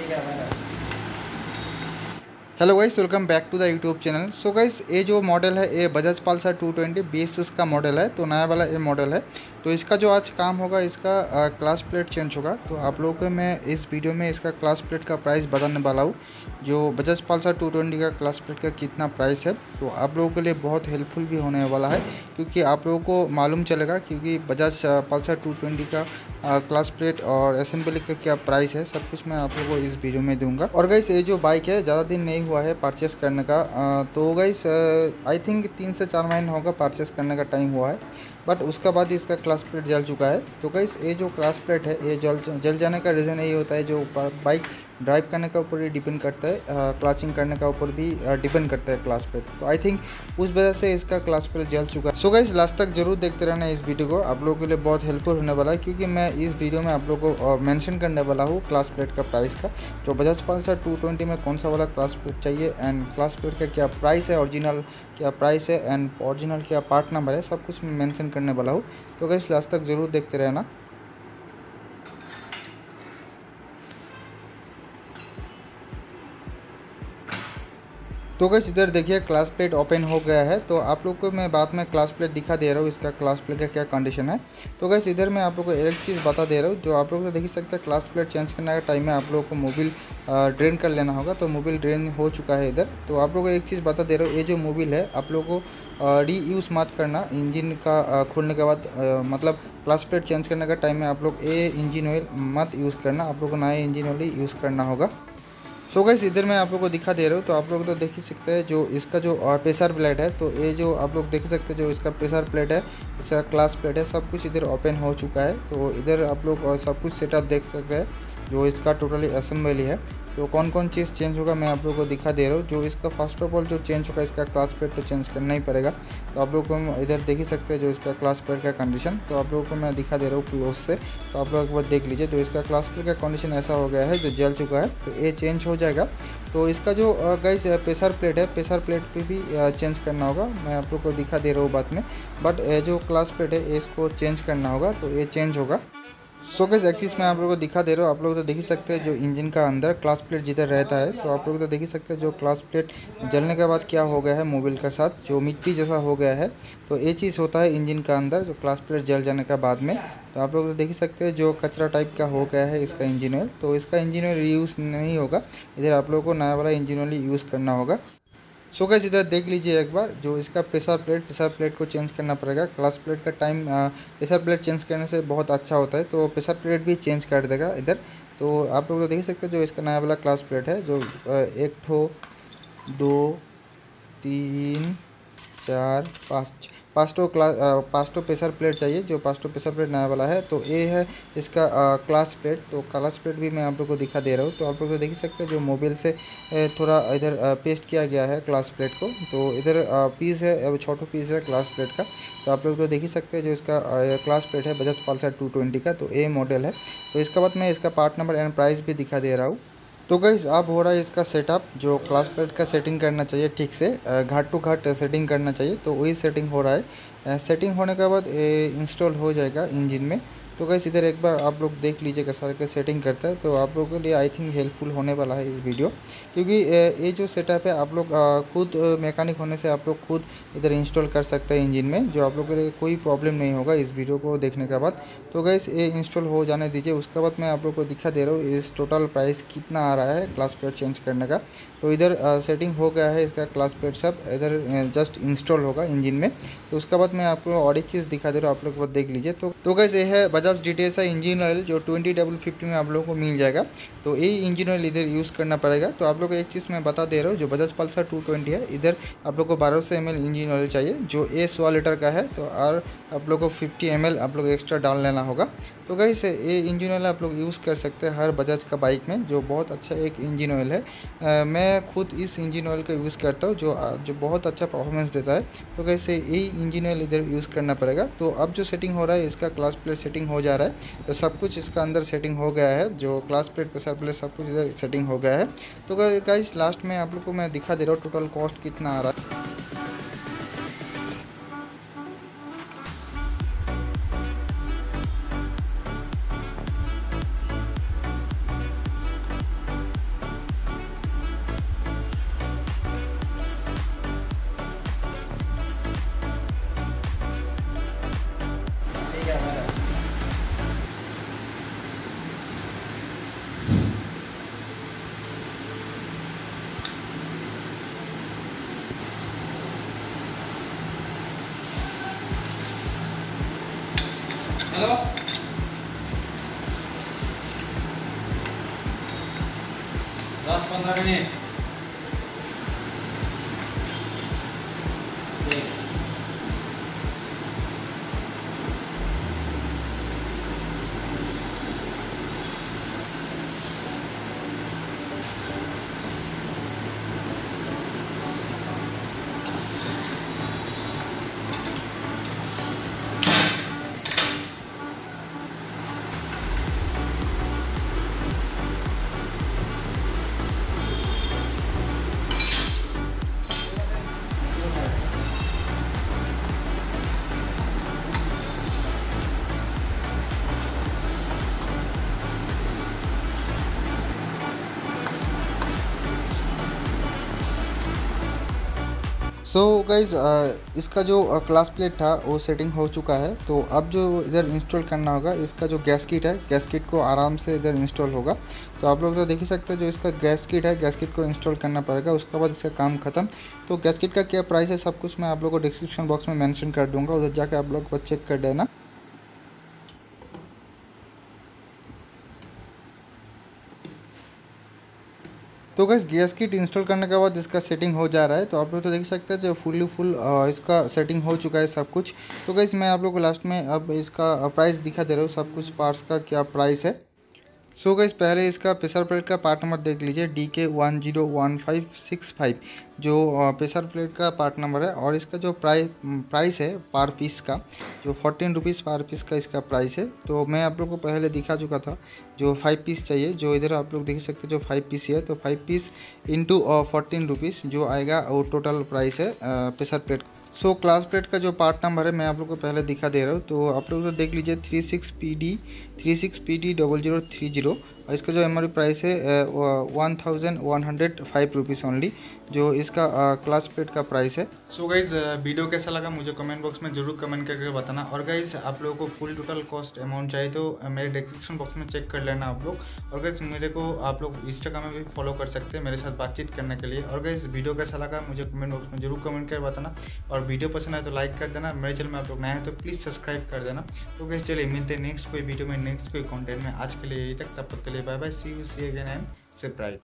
Hello guys, welcome back to the YouTube channel. So guys, ये जो model है ये बजाज पल्सर 220 BS का मॉडल है। तो नया वाला ये मॉडल है। तो इसका जो आज काम होगा, इसका क्लास प्लेट चेंज होगा। तो आप लोगों को मैं इस वीडियो में इसका क्लास प्लेट का प्राइस बताने वाला हूँ। जो बजाज पल्सर 220 का क्लास प्लेट का कितना प्राइस है, तो आप लोगों के लिए बहुत हेल्पफुल भी होने वाला है, क्योंकि आप लोगों को मालूम चलेगा क्योंकि बजाज पल्सर 220 का क्लास प्लेट और असेंबली का क्या प्राइस है, सब कुछ मैं आप लोगों को इस वीडियो में दूंगा। और गाइस, ये जो बाइक है ज़्यादा दिन नहीं हुआ है परचेस करने का। तो गाइस, आई थिंक 3 से 4 महीने होगा परचेस करने का टाइम हुआ है, बट उसका बाद इसका क्लास प्लेट जल चुका है। तो गाइस, ये जो क्लास प्लेट है ये जल जाने का रीज़न यही होता है, जो बाइक ड्राइव करने के ऊपर ही डिपेंड करता है, क्लचिंग करने का ऊपर भी डिपेंड करता है क्लास प्लेट। तो आई थिंक उस वजह से इसका क्लास प्लेट जल चुका है। सो गाइस, लास्ट तक जरूर देखते रहना इस वीडियो को, आप लोगों के लिए बहुत हेल्पफुल होने वाला है, क्योंकि मैं इस वीडियो में आप लोगों को मेंशन करने वाला हूँ क्लास प्लेट का प्राइस का। जो बजाज पल्सर 220 में कौन सा वाला क्लास प्लेट चाहिए एंड क्लास प्लेट का क्या प्राइस है, ओरिजिनल क्या प्राइस है एंड ओरिजिनल क्या पार्ट नंबर है, सब कुछ मैं मेंशन करने वाला हूँ। तो गाइस, लास्ट तक जरूर देखते रहना। तो गाइस, इधर देखिए क्लास प्लेट ओपन हो गया है। तो आप लोग को मैं बाद में क्लास प्लेट दिखा दे रहा हूँ, इसका क्लास प्लेट का क्या कंडीशन है। तो गाइस, इधर मैं आप लोग को एक चीज़ बता दे रहा हूँ, जो आप लोग तो देख ही सकते हैं, क्लास प्लेट चेंज करने का टाइम में आप लोगों को मोबिल ड्रेन कर लेना होगा। तो मोबिल ड्रेन हो चुका है इधर। तो आप लोगों को एक चीज़ बता दे रहा हूँ, ये जो मोबिल है आप लोगों को रीयूज़ मत करना इंजन का खोलने के बाद, मतलब क्लास प्लेट चेंज करने का टाइम में आप लोग ये इंजन ऑयल मत यूज़ करना, आप लोग को नया इंजन ऑयल यूज़ करना होगा। सो गाइस, इधर मैं आप लोगों को दिखा दे रहा हूँ। तो आप लोग तो देख ही सकते हैं, जो इसका जो प्रेशर प्लेट है, तो ये जो आप लोग देख सकते हैं, जो इसका प्रेशर प्लेट है, इसका क्लास प्लेट है, सब कुछ इधर ओपन हो चुका है। तो इधर आप लोग सब कुछ सेटअप देख सकते हैं, जो इसका टोटली असेंबली है। तो कौन कौन चीज़ चेंज होगा मैं आप लोगों को दिखा दे रहा हूँ। जो इसका फर्स्ट ऑफ ऑल जो चेंज होगा, इसका क्लास प्लेट तो चेंज करना ही पड़ेगा। तो आप लोग को इधर देख ही सकते हैं, जो इसका क्लास प्लेट का कंडीशन, तो आप लोगों को मैं दिखा दे रहा हूँ क्लोज से। तो आप लोग एक बार देख लीजिए, तो इसका क्लास प्लेट का कंडीशन ऐसा हो गया है, जो जल चुका है। तो ये चेंज हो जाएगा। तो इसका जो गाइस प्रेशर प्लेट है, प्रेशर प्लेट पे भी चेंज करना होगा, मैं आप लोग को दिखा दे रहा हूँ बाद में। बट जो क्लास प्लेट है इसको चेंज करना होगा, तो ये चेंज होगा। सो गाइस, एक्सिस में आप लोगों को दिखा दे रहा हूँ। आप लोग तो देख ही सकते हैं, जो इंजन का अंदर क्लास प्लेट जिधर रहता है, तो आप लोग तो देख ही सकते हैं, जो क्लास प्लेट जलने के बाद क्या हो गया है मोबिल के साथ, जो मिट्टी जैसा हो गया है। तो ये चीज़ होता है इंजन का अंदर, जो क्लास प्लेट जल जाने के बाद में। तो आप लोग तो देख ही सकते हैं, जो कचरा टाइप का हो गया है इसका इंजन ऑयल। तो इसका इंजन ऑयल यूज़ नहीं होगा, इधर आप लोगों को नया वाला इंजन ऑयल यूज़ करना होगा। सो गाइस, इधर देख लीजिए एक बार, जो इसका प्रेशर प्लेट को चेंज करना पड़ेगा। क्लास प्लेट का टाइम प्रेशर प्लेट चेंज करने से बहुत अच्छा होता है, तो प्रेशर प्लेट भी चेंज कर देगा इधर। तो आप लोग तो देख सकते हैं, जो इसका नया वाला क्लास प्लेट है, जो 1 ठो 2 3 4 5 पाँच ठो प्रेशर प्लेट चाहिए, जो 5 ठो प्रेशर प्लेट नया वाला है। तो ये है इसका क्लास प्लेट। तो क्लास प्लेट भी मैं आप लोग को दिखा दे रहा हूँ। तो आप लोग तो देख ही सकते हैं, जो मोबाइल से थोड़ा इधर पेस्ट किया गया है क्लास प्लेट को। तो इधर पीस है, अब छोटा पीस है क्लास प्लेट का। तो आप लोग तो देख ही सकते हैं, जो इसका क्लास प्लेट है बजाज पल्सर 220 का, तो ये मॉडल है। तो इसके बाद मैं इसका पार्ट नंबर एंड प्राइस भी दिखा दे रहा हूँ। तो गाइस, अब हो रहा है इसका सेटअप, जो क्लास प्लेट का सेटिंग करना चाहिए ठीक से, घाट टू घाट सेटिंग करना चाहिए। तो वही सेटिंग हो रहा है। सेटिंग होने के बाद इंस्टॉल हो जाएगा इंजन में। तो गाइस, इधर एक बार आप लोग देख लीजिए कैसा करके सेटिंग करता है। तो आप लोगों के लिए आई थिंक हेल्पफुल होने वाला है इस वीडियो, क्योंकि ये जो सेटअप है आप लोग खुद मैकेनिक होने से आप लोग खुद इधर इंस्टॉल कर सकते हैं इंजन में, जो आप लोगों के लिए कोई प्रॉब्लम नहीं होगा इस वीडियो को देखने के बाद। तो गाइस, ये इंस्टॉल हो जाने दीजिए, उसके बाद मैं आप लोग को दिखा दे रहा हूँ इस टोटल प्राइस कितना आ रहा है क्लास प्लेट चेंज करने का। तो इधर सेटिंग हो गया है इसका क्लास प्लेट, सब इधर जस्ट इंस्टॉल होगा इंजन में। तो उसके बाद मैं आपको और एक चीज़ दिखा दे रहा हूँ, आप लोग देख लीजिए। तो गाइस, ये है बजाज डिटेल्स है इंजन ऑयल, जो 2050 में आप लोगों को मिल जाएगा। तो यही इंजन ऑयल इधर यूज़ करना पड़ेगा। तो आप लोग को एक चीज़ मैं बता दे रहा हूँ, जो बजाज पल्सर 220 है, इधर आप लोग को 1200 ml इंजन ऑयल चाहिए, जो ये 100 लीटर का है। तो और आप लोग को 50 ml आप लोग एक्स्ट्रा डाल लेना होगा। तो गाइस, ये इंजन ऑयल आप लोग यूज़ कर सकते हैं हर बजाज का बाइक में, जो बहुत अच्छा एक इंजन ऑयल है। मैं खुद इस इंजन ऑयल का यूज़ करता हूँ, जो बहुत अच्छा परफॉर्मेंस देता है। तो कैसे यही इंजन ऑयल इधर यूज़ करना पड़ेगा। तो अब जो सेटिंग हो रहा है, इसका क्लास प्लेट सेटिंग हो जा रहा है। तो सब कुछ इसका अंदर सेटिंग हो गया है, जो क्लास प्लेट प्रेशर प्लेट सब कुछ इधर सेटिंग हो गया है। तो गाइस, लास्ट में आप लोग को मैं दिखा दे रहा हूँ टोटल कॉस्ट कितना आ रहा है। Hello 10-15 minute. सो गाइज इसका जो क्लास प्लेट था वो सेटिंग हो चुका है। तो अब जो इधर इंस्टॉल करना होगा, इसका जो गैस किट है, गैस किट को आराम से इधर इंस्टॉल होगा। तो आप लोग तो देख ही सकते हैं, जो इसका गैस किट है, गैस किट को इंस्टॉल करना पड़ेगा, उसके बाद इसका काम खत्म। तो गैस किट का क्या प्राइस है सब कुछ मैं आप लोगों को डिस्क्रिप्शन बॉक्स में मेंशन कर दूंगा, उधर जाकर आप लोग चेक कर देना। तो गैस गैस किट इंस्टॉल करने के बाद इसका सेटिंग हो जा रहा है। तो आप लोग तो देख सकते हैं जो फुल इसका सेटिंग हो चुका है सब कुछ। तो गैस मैं आप लोग को लास्ट में अब इसका प्राइस दिखा दे रहा हूँ, सब कुछ पार्ट्स का क्या प्राइस है। सो गैस पहले इसका प्रेशर प्लेट का पार्ट नंबर देख लीजिए, DK101565 जो प्रेशर प्लेट का पार्ट नंबर है। और इसका जो प्राइस है पर पीस का, जो 14 रुपीज़ पर पीस का इसका प्राइस है। तो मैं आप लोग को पहले दिखा चुका था, जो 5 पीस चाहिए, जो इधर आप लोग देख सकते हैं जो 5 पीस है, तो 5 पीस इंटू 14 रुपीज़ जो आएगा वो टोटल प्राइस है pressure plate. So clutch plate का जो पार्ट नंबर है मैं आप लोग को पहले दिखा दे रहा हूँ। तो आप लोग तो देख लीजिए 36PD0030। और इसका जो एमआरपी प्राइस है 1105 रुपीज़ ओनली, जो इसका क्लास प्लेट का प्राइस है। सो गाइज वीडियो कैसा लगा मुझे कमेंट बॉक्स में जरूर कमेंट करके बताना। और गाइज आप लोगों को फुल टोटल कॉस्ट अमाउंट चाहिए तो मेरे डिस्क्रिप्शन बॉक्स में चेक कर लेना आप लोग। और गाइज मेरे को आप लोग इंस्टाग्राम में भी फॉलो कर सकते हैं मेरे साथ बातचीत करने के लिए। और गाइज वीडियो कैसा लगा मुझे कमेंट बॉक्स में जरूर कमेंट कर बताना। और वीडियो पसंद आए तो लाइक कर देना, मेरे चैनल में आप लोग नए हैं तो प्लीज़ सब्सक्राइब कर देना। तो गाइस चलिए मिलते हैं नेक्स्ट कोई वीडियो में, नेक्स्ट कोई कंटेंट में। आज के लिए यही तक, तब तक के लिए bye bye, see you again and say bright.